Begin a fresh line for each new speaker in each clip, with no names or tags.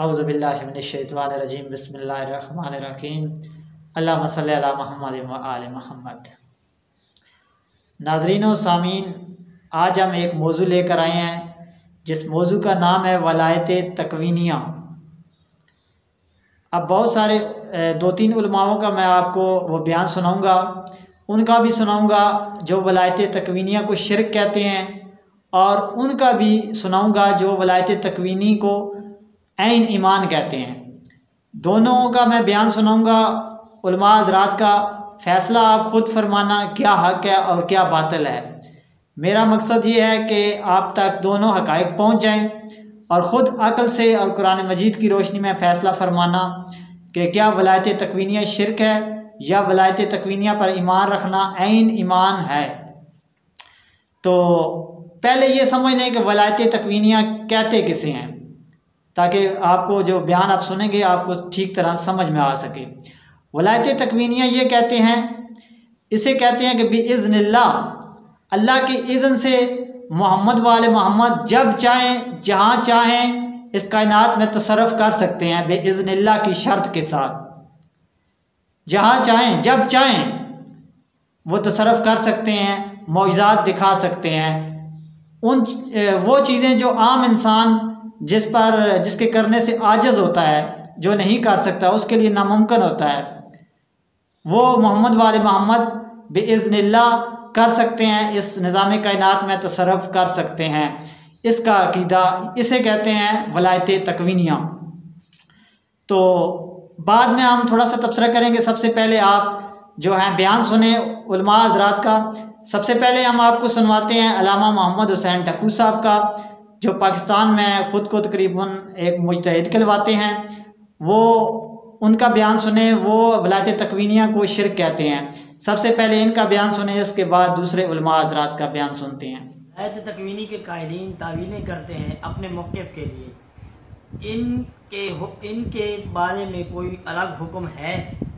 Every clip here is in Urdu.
اعوذ باللہ من الشیطان الرجیم بسم اللہ الرحمن الرحیم اللہم صلی علی محمد و آل محمد۔ ناظرین و سامعین، آج ہم ایک موضوع لے کر آئے ہیں جس موضوع کا نام ہے ولایت تکوینیہ۔ اب بہت سارے دو تین علماؤں کا میں آپ کو وہ بیان سناؤں گا، ان کا بھی سناؤں گا جو ولایت تکوینیہ کو شرک کہتے ہیں، اور ان کا بھی سناؤں گا جو ولایت تکوینی کو عین ایمان کہتے ہیں۔ دونوں کا میں بیان سناؤں گا، علماء حضرات کا فیصلہ آپ خود فرمانا کیا حق ہے اور کیا باطل ہے۔ میرا مقصد یہ ہے کہ آپ تک دونوں حقائق پہنچ جائیں اور خود عقل سے اور قرآن مجید کی روشنی میں فیصلہ فرمانا کہ کیا ولایت تکوینیہ شرک ہے یا ولایت تکوینیہ پر ایمان رکھنا عین ایمان ہے۔ تو پہلے یہ سمجھ لیں کہ ولایت تکوینیہ کہتے کسے ہیں، تاکہ آپ کو جو بیان آپ سنیں گے آپ کو ٹھیک طرح سمجھ میں آ سکے۔ ولایت تکوینیہ یہ کہتے ہیں، اسے کہتے ہیں کہ بِإِذْنِ اللہ، اللہ کے اذن سے محمد والے محمد جب چاہیں جہاں چاہیں اس کائنات میں تصرف کر سکتے ہیں، بِإِذْنِ اللہ کی شرط کے ساتھ۔ جہاں چاہیں جب چاہیں وہ تصرف کر سکتے ہیں، معجزات دکھا سکتے ہیں، وہ چیزیں جو عام انسان جس کے کرنے سے عاجز ہوتا ہے، جو نہیں کر سکتا، اس کے لیے ناممکن ہوتا ہے، وہ محمد والے محمد بِإِذْنِ اللہ کر سکتے ہیں، اس نظام کائنات میں تصرف کر سکتے ہیں۔ اس کا عقیدہ اسے کہتے ہیں ولایت تکوینیہ۔ تو بعد میں ہم تھوڑا سا تبصرہ کریں گے۔ سب سے پہلے آپ جو ہیں بیان سنیں علماء حضرات کا۔ سب سے پہلے ہم آپ کو سنواتے ہیں علامہ محمد حسین ٹھکو صاحب کا، جو پاکستان میں خود کو تقریباً ایک مجتہد کہلواتے ہیں۔ وہ ان کا بیان سنیں، وہ ولایت تکوینیہ کو شرک کہتے ہیں۔ سب سے پہلے ان کا بیان سنیں، اس کے بعد دوسرے علماء حضرات کا بیان سنتے ہیں۔
ولایت تکوینی کے قائلین تعویلیں کرتے ہیں اپنے موقف کے لیے، ان کے بارے میں کوئی الگ حکم ہے؟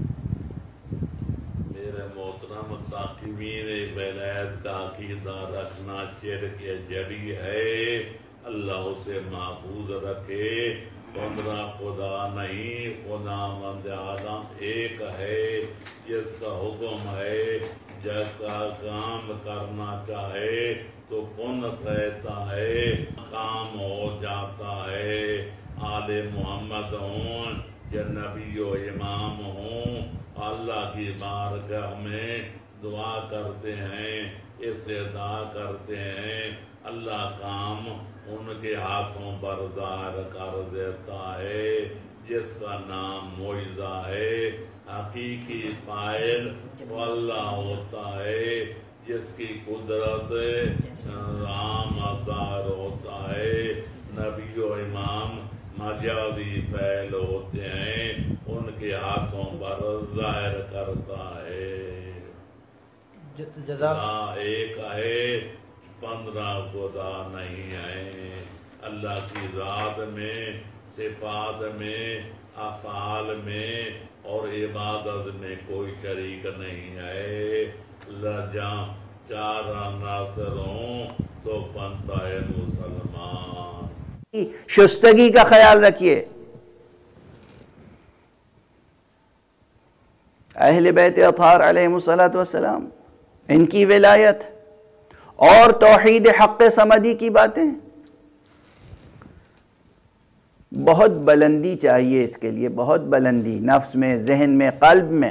میرے محترم تاقیمین ولایت کا عقیدہ رکھنا شرک جڑی ہے، اللہ اسے محفوظ رکھے۔ 15 خدا نہیں، خدا مند عالم ایک ہے، جس کا حکم ہے جس کا کام کرنا چاہے تو کن کہتا ہے، کام ہو جاتا ہے۔ آل محمد ہوں یا نبی و امام ہوں، اللہ کی بارگاہ میں دعا کرتے ہیں، استدعا کرتے ہیں، اللہ کام ان کے ہاتھوں پر ظاہر کر دیتا ہے۔ جس کا نام معجزہ ہے، حقیقی فاعل وہ اللہ ہوتا ہے، جس کی قدرت عام ظاہر ہوتا ہے۔ نبی و امام مجازی فعل ہوتے ہیں، ان کے ہاتھوں پر ظاہر کرتا ہے۔ خدا ایک ہے، 15 خدا نہیں ہے۔ اللہ کی ذات میں، صفات میں، افعال میں اور عبادت میں کوئی شریک نہیں ہے۔ اللہ جہاں 4 عناصر ہوں تو بنتا ہے مسلمان۔
شستگی کا خیال رکھیے۔ اہل بیت اطہار علیہم السلام، ان کی ولایت اور توحید حق صمدی کی باتیں، بہت بلندی چاہیے اس کے لیے، بہت بلندی نفس میں، ذہن میں، قلب میں۔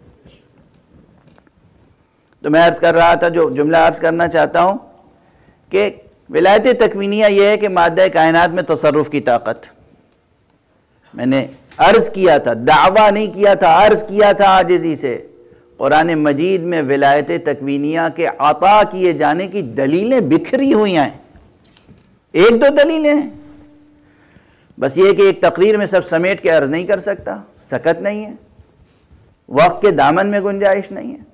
تو میں عرض کر رہا تھا، جو جملہ عرض کرنا چاہتا ہوں کہ ولایت تکوینیہ یہ ہے کہ مادہ کائنات میں تصرف کی طاقت۔ میں نے عرض کیا تھا، دعویٰ نہیں کیا تھا، عرض کیا تھا عاجزی سے، قرآن مجید میں ولایت تکوینیہ کے عطا کیے جانے کی دلیلیں بکھری ہوئی ہیں۔ ایک دو دلیلیں ہیں، بس یہ کہ ایک تقریر میں سب سمیٹ کے عرض نہیں کر سکتا، سکت نہیں ہے، وقت کے دامن میں گنجائش نہیں ہے۔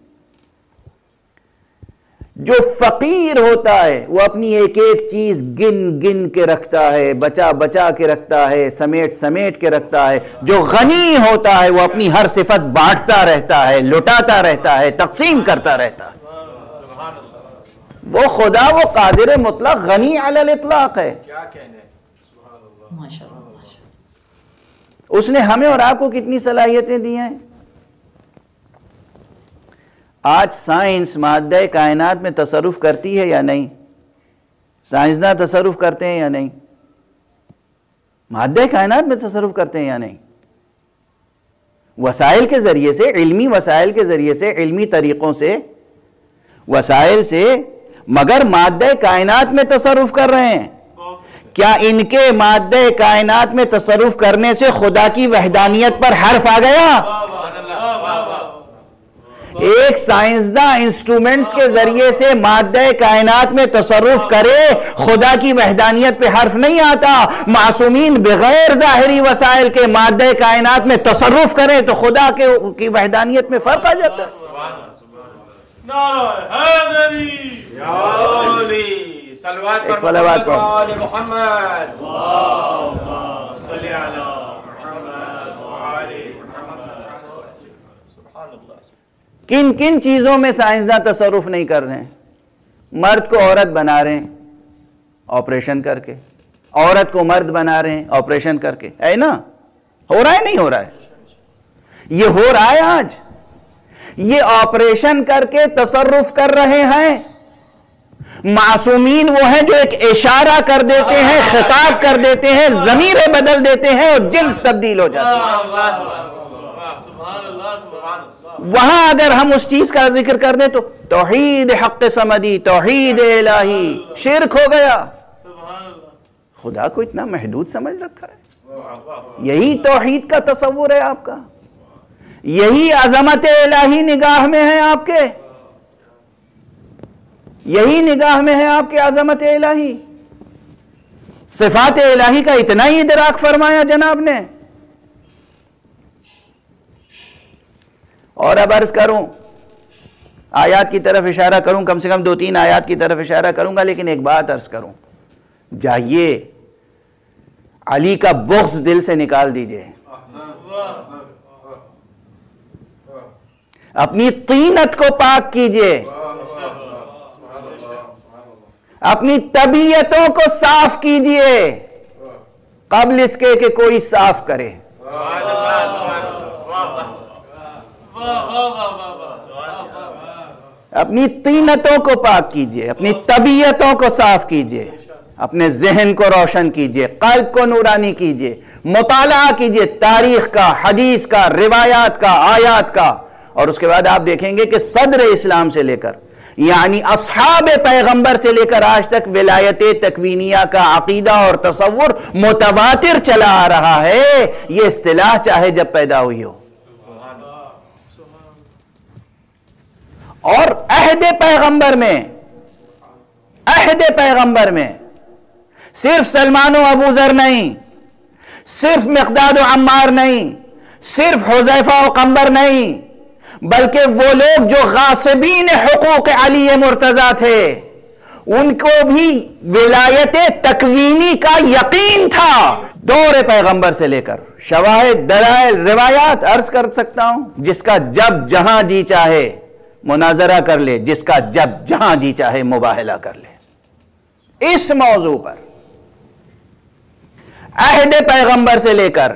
جو فقیر ہوتا ہے وہ اپنی ایک ایک چیز گن گن کے رکھتا ہے، بچا بچا کے رکھتا ہے، سمیٹ سمیٹ کے رکھتا ہے۔ جو غنی ہوتا ہے وہ اپنی ہر صفت بانٹتا رہتا ہے، لٹاتا رہتا ہے، تقسیم کرتا رہتا ہے۔ وہ خدا، وہ قادر مطلق غنی علی الاطلاق ہے۔
ماشاءاللہ۔
اس نے ہمیں اور آپ کو کتنی صلاحیتیں دی ہیں. آج سائنس مادہ کائنات میں تصرف کرتی ہے یا نہیں؟ سائنسداں تصرف کرتے ہیں یا نہیں؟ مادہ کائنات میں تصرف کرتے ہیں یا نہیں؟ وسائل کے ذریعے سے، علمی وسائل کے ذریعے سے، علمی طریقوں سے، وسائل سے، مگر مادہ کائنات میں تصرف کر رہے ہیں. کیا ان کے مادہ کائنات میں تصرف کرنے سے خدا کی وحدانیت پر حرف آ گیا؟ ایک سائنسداں انسٹرومنٹس کے ذریعے سے مادہ کائنات میں تصرف کرے، خدا کی وحدانیت پہ حرف نہیں آتا. معصومین بغیر ظاہری وسائل کے مادہ کائنات میں تصرف کریں تو خدا کی وحدانیت میں فرق آ جاتا ہے. ایک صلوات پڑھو. کن کن چیزوں میں سائنسداں تصرف نہیں کر رہے ہیں؟ مرد کو عورت بنا رہے ہیں آپریشن کر کے، عورت کو مرد بنا رہے ہیں آپریشن کر کے. ہے نا؟ ہو رہا ہے نہیں ہو رہا ہے؟ یہ ہو رہا ہے آج. یہ آپریشن کر کے تصرف کر رہے ہیں. معصومین وہ ہیں جو ایک اشارہ کر دیتے ہیں، خطاب کر دیتے ہیں، ضمیریں بدل دیتے ہیں اور جنس تبدیل ہو جاتی ہے. وہاں اگر ہم اس چیز کا ذکر کر دیں تو توحید حق سمدی، توحید الہی، شرک ہو گیا. خدا کو اتنا محدود سمجھ رکھا ہے. یہی توحید کا تصور ہے آپ کا، یہی عظمت الہی نگاہ میں ہے آپ کے، یہی نگاہ میں ہے آپ کے عظمت الہی. صفات الہی کا اتنا ہی ادراک فرمایا جناب نے. اور اب عرض کروں، آیات کی طرف اشارہ کروں، کم سے کم 2-3 آیات کی طرف اشارہ کروں گا، لیکن ایک بات عرض کروں. جائیے علی کا بغض دل سے نکال دیجئے، اپنی طینت کو پاک کیجئے، اپنی طبیعتوں کو صاف کیجئے قبل اس کے کہ کوئی صاف کرے. اپنی طینتوں کو پاک کیجئے، اپنی طبیعتوں کو صاف کیجئے، اپنے ذہن کو روشن کیجئے، قلب کو نورانی کیجئے، مطالعہ کیجئے تاریخ کا، حدیث کا، روایات کا، آیات کا. اور اس کے بعد آپ دیکھیں گے کہ صدر اسلام سے لے کر، یعنی اصحاب پیغمبر سے لے کر آج تک ولایت تکوینیہ کا عقیدہ اور تصور متواتر چلا آ رہا ہے. یہ اصطلاح چاہے جب پیدا ہوئی ہو. اور عہد پیغمبر میں صرف سلمان و ابو ذر نہیں، صرف مقداد و عمار نہیں، صرف حذیفہ و قنبر نہیں، بلکہ وہ لوگ جو غاصبین حقوق علی مرتضیٰ تھے، ان کو بھی ولایت تکوینی کا یقین تھا. دور پیغمبر سے لے کر شواہد، دلائل، روایات عرض کر سکتا ہوں. جس کا جب جہاں جی چاہے مناظرہ کر لے، جس کا جب جہاں جی چاہے مباہلہ کر لے. اس موضوع پر عہد پیغمبر سے لے کر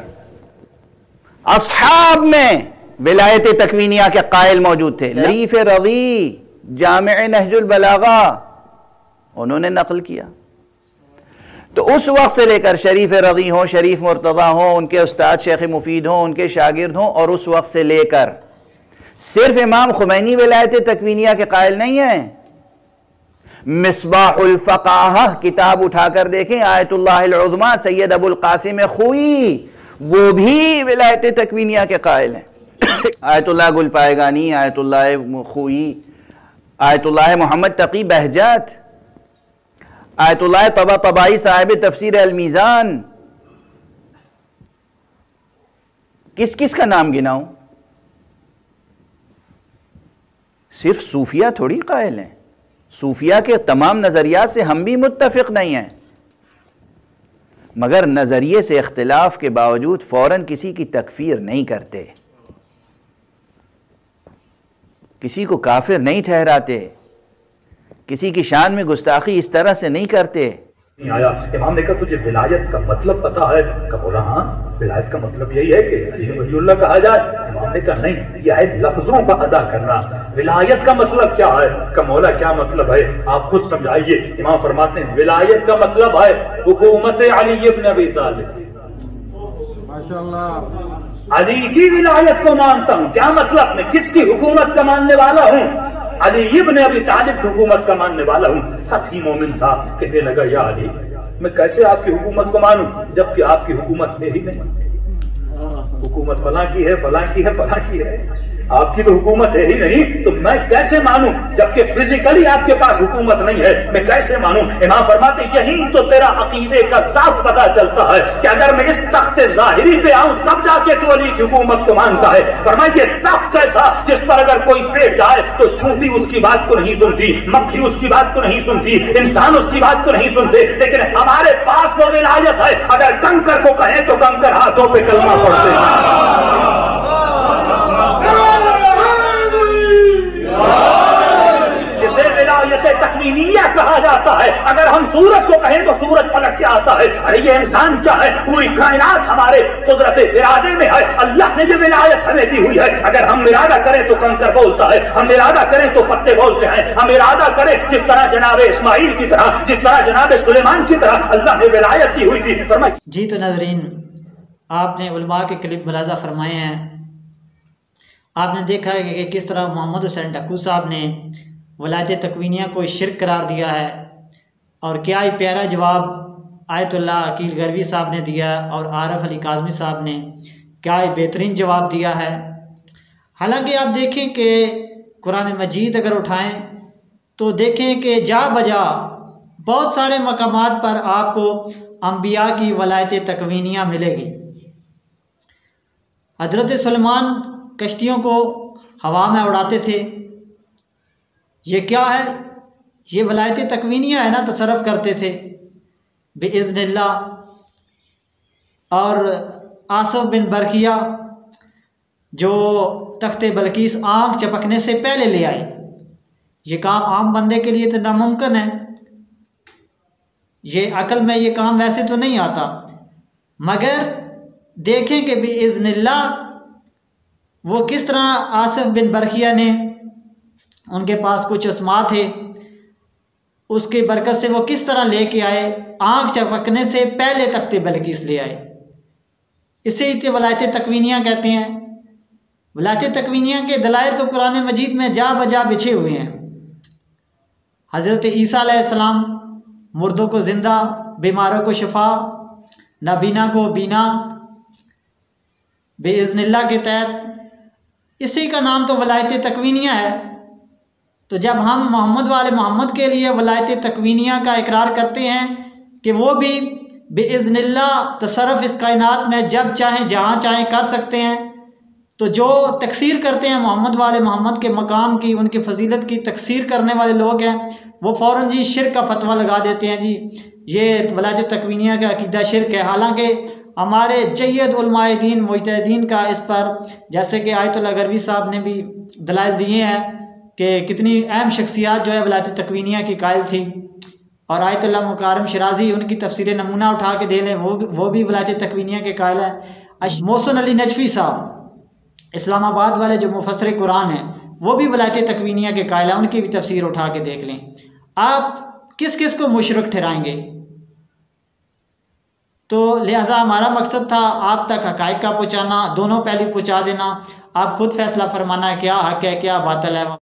اصحاب میں ولایت تکوینیہ کے قائل موجود تھے. شریف رضی جامع نہج البلاغہ انہوں نے نقل کیا. تو اس وقت سے لے کر شریف رضی ہوں، شریف مرتضیٰ ہوں، ان کے استاد شیخ مفید ہوں، ان کے شاگرد ہوں، اور اس وقت سے لے کر صرف امام خمینی ولایت تکوینیہ کے قائل نہیں ہیں. مصباح الفقاہہ کتاب اٹھا کر دیکھیں، آیت اللہ العظمیٰ سید ابو القاسم خوئی، وہ بھی ولایت تکوینیہ کے قائل ہیں. آیت اللہ گل پائگانی، آیت اللہ خوئی، آیت اللہ محمد تقی بہجت، آیت اللہ طباطبائی صاحب تفسیر المیزان. کس کس کا نام گناؤں؟ صرف صوفیہ تھوڑی قائل ہیں. صوفیہ کے تمام نظریات سے ہم بھی متفق نہیں ہیں، مگر نظریے سے اختلاف کے باوجود فوراً کسی کی تکفیر نہیں کرتے، کسی کو کافر نہیں ٹھہراتے، کسی کی شان میں گستاخی اس طرح سے نہیں کرتے.
نہیں آیا۔ امام نے کہا تجھے ولایت کا مطلب پتا ہے؟ کہا بولا ہاں، ولایت کا مطلب یہی ہے کہ علی ولی اللہ کہا جائے۔ امام نے کہا نہیں، یہ ہے لفظوں کا ادا کرنا۔ ولایت کا مطلب کیا ہے؟ کہ مولا کیا مطلب ہے آپ خود سمجھائیے۔ امام فرماتے ہیں ولایت کا مطلب ہے حکومت علی ابن ابی طالب۔ علی کی ولایت کو مانتا ہوں، کیا مطلب؟ میں کس کی حکومت کا ماننے والا ہوں؟ علی ابن ابی طالب کی حکومت کا ماننے والا ہوں۔ سچی مومن تھا، کہنے لگا یا علی میں کیسے آپ کی حکومت کو مانوں جبکہ آپ کی حکومت ہے ہی نہیں، حکومت فلاں کی ہے فلاں کی ہے فلاں کی ہے، آپ کی تو حکومت ہے ہی نہیں، تو میں کیسے مانوں جبکہ فزیکلی آپ کے پاس حکومت نہیں ہے، میں کیسے مانوں؟ امام فرماتے یہی تو تیرا عقیدے کا صاف پتہ چلتا ہے کہ اگر میں اس تخت ظاہری پہ آؤں تب جا کے تو علی کی حکومت کو مانتا ہے۔ فرمائیے تخت کیسا جس پر اگر کوئی بیٹھ جائے تو چونٹی اس کی بات کو نہیں سنتی، مکھی اس کی بات کو نہیں سنتی، انسان اس کی بات کو نہیں سنتے، لیکن ہمارے پاس وہ ولایت ہے اگر کنکر کو کہیں تو کنکر ہاتھوں پہ کلمہ پڑھتے ہیں۔ تکوینیہ کہا جاتا ہے، اگر ہم سورج کو کہیں تو سورج پلٹ کے آتا ہے۔ ارے یہ انسان کیا ہے؟ پوری کائنات ہمارے قدرت ارادے میں ہے، اللہ نے یہ ولایت ہمیں دی ہوئی ہے۔ اگر ہم ارادہ کریں تو کنکر بولتا ہے، ہم ارادہ کریں تو پتے بولتے ہیں، ہم ارادہ کریں جس طرح جناب اسماعیل کی طرح، جس طرح جناب سلیمان کی طرح اللہ نے ولایت دی ہوئی تھی۔ فرمائے
جی تو ناظرین، آپ نے علماء کے کلپ ملاحظہ فرمائے ہیں، آپ نے دیکھا ہے کہ کس طرح محمد حسین ڈھکو صاحب نے ولایت تکوینیہ کو شرک قرار دیا ہے، اور کیا ہی پیارا جواب آیت اللہ عقیل غروی صاحب نے دیا اور عارف علی کاظمی صاحب نے کیا ہی بہترین جواب دیا ہے۔ حالانکہ آپ دیکھیں کہ قرآن مجید اگر اٹھائیں تو دیکھیں کہ جا بجا بہت سارے مقامات پر آپ کو انبیاء کی ولایت تکوینیہ ملے گی۔ حضرت سلیمان کشتیوں کو ہوا میں اڑاتے تھے، یہ کیا ہے؟ یہ ولایت تکوینیہ ہے نا، تصرف کرتے تھے بِإِذْنِ اللہ۔ اور آصف بن برخیہ جو تخت بلقیس آنکھ چپکنے سے پہلے لے آئے، یہ کام عام بندے کے لیے تو ناممکن ہے، یہ عقل میں یہ کام ویسے تو نہیں آتا، مگر دیکھیں کہ بِإِذْنِ اللہ وہ کس طرح آصف بن برخیہ نے، ان کے پاس کچھ اسما تھے، اس کی برکت سے وہ کس طرح لے کے آئے، آنکھ چپکنے سے پہلے تخت بلقیس لے آئے۔ اسے ہی ولایت تکوینیہ کہتے ہیں۔ ولایت تکوینیہ کے دلائل تو قرآن مجید میں جا بجا بچھے ہوئے ہیں۔ حضرت عیسیٰ علیہ السلام مردوں کو زندہ، بیماروں کو شفا، نابینا کو بینا، بِإِذْنِ اللہ کے تحت، اسی کا نام تو ولایت تکوینیہ ہے۔ تو جب ہم محمد والے محمد کے لیے ولایت تکوینیہ کا اقرار کرتے ہیں کہ وہ بھی بِإِذْنِ اللہ تصرف اس کائنات میں جب چاہیں جہاں چاہیں کر سکتے ہیں، تو جو تکثیر کرتے ہیں محمد والے محمد کے مقام کی، ان کی فضیلت کی تکثیر کرنے والے لوگ ہیں، وہ فوراً جی شرک کا فتویٰ لگا دیتے ہیں، جی یہ ولایت تکوینیہ کا عقیدہ شرک ہے۔ حالانکہ ہمارے جید علماء دین مجتہدین کا اس پر، جیسے کہ آیت اللہ غروی صاحب نے بھی دلائل دیے ہیں کہ کتنی اہم شخصیات جو ہے ولایت تکوینیہ کی قائل تھی، اور آیت اللہ مکارم شرازی ان کی تفسیر نمونہ اٹھا کے دے لیں، وہ بھی ولایت تکوینیہ کے قائل ہیں۔ محسن علی نجفی صاحب اسلام آباد والے جو مفسر قرآن ہیں، وہ بھی ولایت تکوینیہ کے قائل ہیں، ان کی بھی تفسیر اٹھا کے دیکھ لیں۔ آپ کس کس کو مشرک ٹھہرائیں گے؟ تو لہٰذا ہمارا مقصد تھا آپ تک حقائق کا پہنچانا، دونوں پہلو پہنچا دینا، آپ خود فیصلہ فرمانا ہے کیا حق ہے کیا باطل ہے۔